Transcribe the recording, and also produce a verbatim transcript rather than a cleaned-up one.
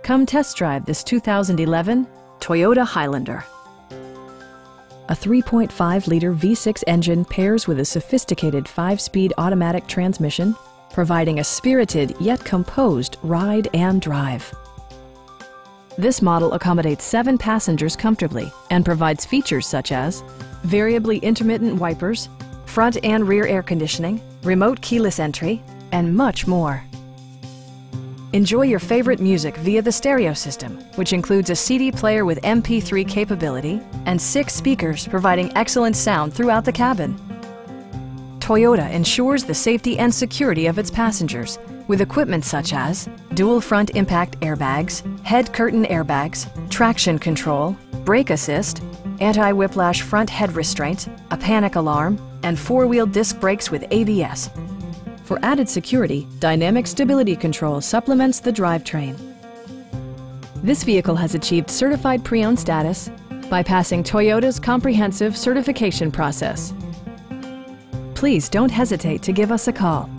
Come test drive this two thousand eleven Toyota Highlander. A three point five liter V six engine pairs with a sophisticated five-speed automatic transmission, providing a spirited yet composed ride and drive. This model accommodates seven passengers comfortably and provides features such as variably intermittent wipers, front and rear air conditioning, remote keyless entry, and much more. Enjoy your favorite music via the stereo system, which includes a C D player with M P three capability and six speakers providing excellent sound throughout the cabin. Toyota ensures the safety and security of its passengers with equipment such as dual front impact airbags, head curtain airbags, traction control, brake assist, anti-whiplash front head restraints, a panic alarm, and four-wheel disc brakes with A B S. For added security, dynamic stability control supplements the drivetrain. This vehicle has achieved certified pre-owned status by passing Toyota's comprehensive certification process. Please don't hesitate to give us a call.